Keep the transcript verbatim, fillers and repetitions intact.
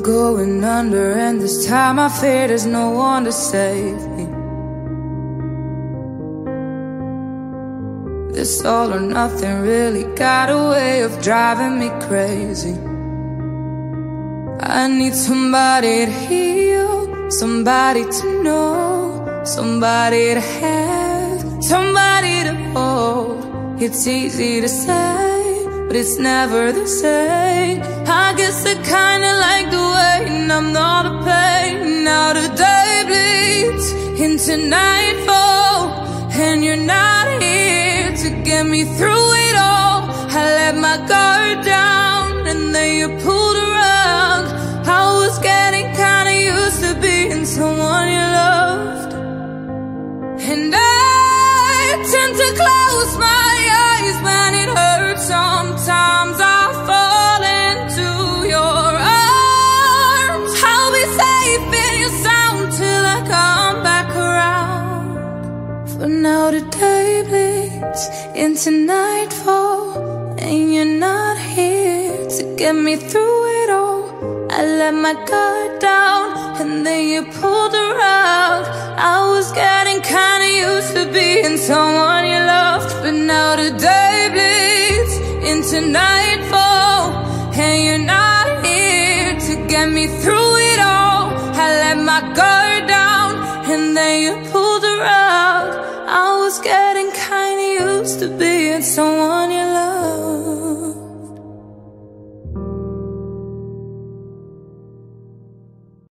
going under, and this time I fear there's no one to save me. This all or nothing really got a way of driving me crazy. I need somebody to heal, somebody to know, somebody to have, somebody to hold. It's easy to say, but it's never the same. I guess I kinda like the way I'm not a pain. Now the day bleeds into nightfall, and you're not here to get me through it all. I let my guard down, and then you pulled around. I was getting kinda used to being someone you loved, and I tend to close my eyes when it hurts. Sometimes I fall into your arms. I'll be safe in your sound till I come back around. For now the day bleeds into nightfall, and you're not here to get me through it all. I let my guard down, and then you pulled around. I was getting kinda used to being someone you loved, but now the day bleeds into nightfall, and you're not here to get me through it all. I let my guard down, and then you pulled around. I was getting kinda used to being someone